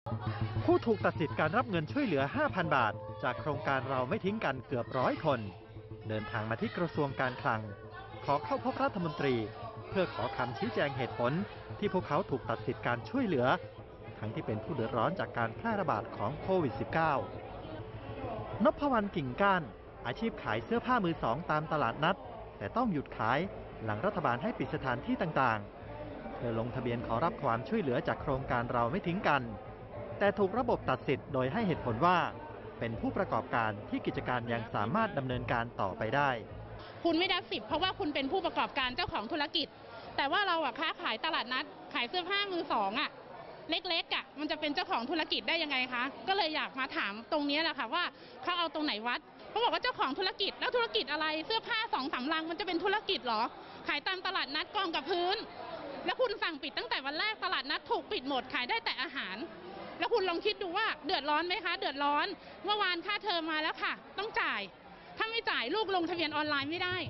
ผู้ถูกตัดสิทธิ์การรับเงินช่วยเหลือ 5,000 บาทจากโครงการเราไม่ทิ้งกันเกือบ100 คน เดินทางมาที่กระทรวงการคลังขอเข้าพบรัฐมนตรีเพื่อขอคำชี้แจงเหตุผลที่พวกเขาถูกตัดสิทธิ์การช่วยเหลือทั้งที่เป็นผู้เดือดร้อนจากการแพร่ระบาดของโควิด -19 นพวรรณกิ่งก้านอาชีพขายเสื้อผ้ามือสองตามตลาดนัดแต่ต้องหยุดขายหลังรัฐบาลให้ปิดสถานที่ต่างๆเธอลงทะเบียนขอรับความช่วยเหลือจากโครงการเราไม่ทิ้งกันแต่ถูกระบบตัดสิทธิ์โดยให้เหตุผลว่าเป็นผู้ประกอบการที่กิจการยังสามารถดำเนินการต่อไปได้คุณไม่ได้สิทธิ์เพราะว่าคุณเป็นผู้ประกอบการเจ้าของธุรกิจแต่ว่าเราค้าขายตลาดนัดขายเสื้อผ้ามือสองเล็กๆมันจะเป็นเจ้าของธุรกิจได้ยังไงคะก็เลยอยากมาถามตรงนี้แหละค่ะว่าเขาเอาตรงไหนวัดเขาบอกว่าเจ้าของธุรกิจแล้วธุรกิจอะไรเสื้อผ้า2-3 ลังมันจะเป็นธุรกิจหรอขายตามตลาดนัดกองกับพื้นแล้วคุณสั่งปิดตั้งแต่วันแรกตลาดนัดถูกปิดหมดขายได้แต่อาหารแล้วคุณลองคิดดูว่าเดือดร้อนไหมคะเดือดร้อนเมื่อวานค่าเทอมมาแล้วค่ะต้องจ่ายถ้าไม่จ่ายลูกลงทะเบียนออนไลน์ไม่ได้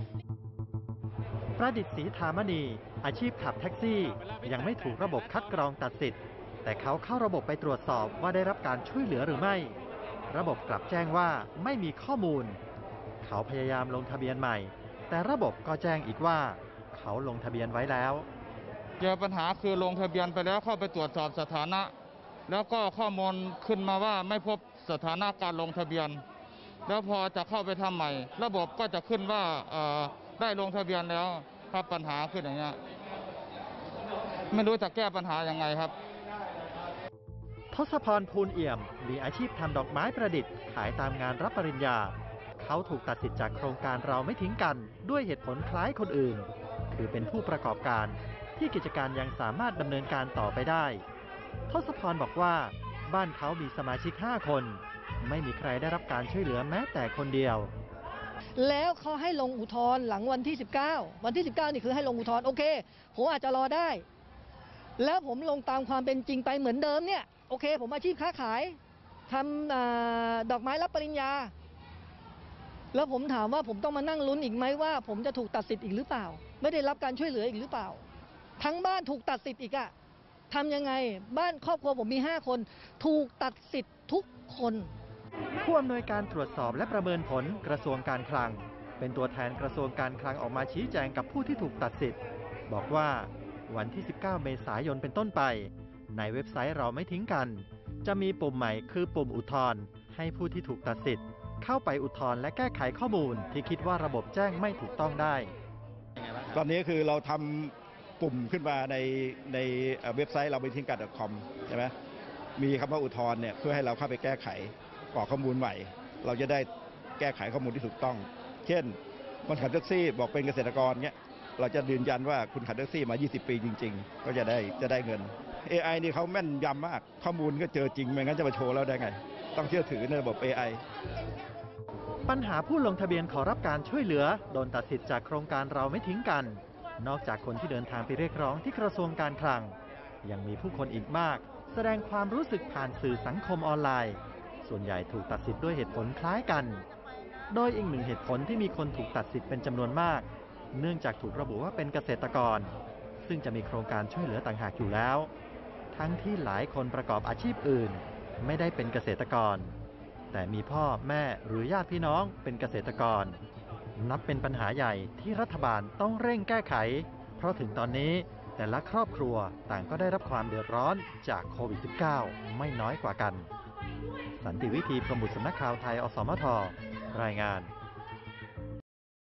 ประดิษฐ์ศรีธามณีอาชีพขับแท็กซี่ยังไม่ถูกระบบคัดกรองตัดสิทธิ์แต่เขาเข้าระบบไปตรวจสอบว่าได้รับการช่วยเหลือหรือไม่ระบบกลับแจ้งว่าไม่มีข้อมูลเขาพยายามลงทะเบียนใหม่แต่ระบบก็แจ้งอีกว่าเขาลงทะเบียนไว้แล้วเจอปัญหาคือลงทะเบียนไปแล้วเข้าไปตรวจสอบสถานะแล้วก็ข้อมูลขึ้นมาว่าไม่พบสถานะการลงทะเบียนแล้วพอจะเข้าไปทำใหม่ระบบก็จะขึ้นว่าได้ลงทะเบียนแล้วครับปัญหาขึ้นอย่างเงี้ยไม่รู้จะแก้ปัญหายังไงครับทศพรภูลเอี่ยมมีอาชีพทำดอกไม้ประดิษฐ์ขายตามงานรับปริญญาเขาถูกตัดสิทธิ์จากโครงการเราไม่ทิ้งกันด้วยเหตุผลคล้ายคนอื่นคือเป็นผู้ประกอบการที่กิจการยังสามารถดำเนินการต่อไปได้ทศพรบอกว่าบ้านเขามีสมาชิก5 คนไม่มีใครได้รับการช่วยเหลือแม้แต่คนเดียวแล้วเขาให้ลงอุทธรณ์หลังวันที่19วันที่19นี่คือให้ลงอุทธรณ์โอเคผมอาจจะรอได้แล้วผมลงตามความเป็นจริงไปเหมือนเดิมเนี่ยโอเคผมอาชีพค้าขายทำดอกไม้รับปริญญาแล้วผมถามว่าผมต้องมานั่งลุ้นอีกไหมว่าผมจะถูกตัดสิทธิ์อีกหรือเปล่าไม่ได้รับการช่วยเหลืออีกหรือเปล่าทั้งบ้านถูกตัดสิทธิ์อีกทำยังไงบ้านครอบครัวผมมี5 คนถูกตัดสิทธิ์ทุกคนผู้อำนวยการตรวจสอบและประเมินผลกระทรวงการคลังเป็นตัวแทนกระทรวงการคลังออกมาชี้แจงกับผู้ที่ถูกตัดสิทธิ์บอกว่าวันที่19 เมษายนเป็นต้นไปในเว็บไซต์เราไม่ทิ้งกันจะมีปุ่มใหม่คือปุ่มอุทธรณ์ให้ผู้ที่ถูกตัดสิทธิ์เข้าไปอุทธรณ์และแก้ไขข้อมูลที่คิดว่าระบบแจ้งไม่ถูกต้องได้ตอนนี้คือเราทำปุ่มขึ้นมาในเว็บไซต์เราไม่ทิ้งกัน .com ใช่ไหมมีคำว่าอุทธรณ์เนี่ยเพื่อให้เราเข้าไปแก้ไขกรอกข้อมูลใหม่เราจะได้แก้ไขข้อมูลที่ถูกต้องเช่นคนขับแท็กซี่บอกเป็นเกษตรกรเนี่ยเราจะยืนยันว่าคุณขับแท็กซี่มา20 ปีจริงๆก็จะได้เงิน AI นี่เขาแม่นยำมากข้อมูลก็เจอจริงไม่งั้นจะมาโชว์แล้วได้ไงต้องเชื่อถือในระบบ AI ปัญหาผู้ลงทะเบียนขอรับการช่วยเหลือโดนตัดสิทธิ์จากโครงการเราไม่ทิ้งกันนอกจากคนที่เดินทางไปเรียกร้องที่กระทรวงการคลังยังมีผู้คนอีกมากแสดงความรู้สึกผ่านสื่อสังคมออนไลน์ส่วนใหญ่ถูกตัดสิทธิ์ด้วยเหตุผลคล้ายกันโดยอีกหนึ่งเหตุผลที่มีคนถูกตัดสิทธิ์เป็นจำนวนมากเนื่องจากถูกระบุว่าเป็นเกษตรกรซึ่งจะมีโครงการช่วยเหลือต่างหากอยู่แล้วทั้งที่หลายคนประกอบอาชีพอื่นไม่ได้เป็นเกษตรกรแต่มีพ่อแม่หรือญาติพี่น้องเป็นเกษตรกรนับเป็นปัญหาใหญ่ที่รัฐบาลต้องเร่งแก้ไขเพราะถึงตอนนี้แต่ละครอบครัวต่างก็ได้รับความเดือดร้อนจากโควิด -19 ไม่น้อยกว่ากันสันติวิธี พรหมบุตร สำนักข่าวไทย อสมท รายงาน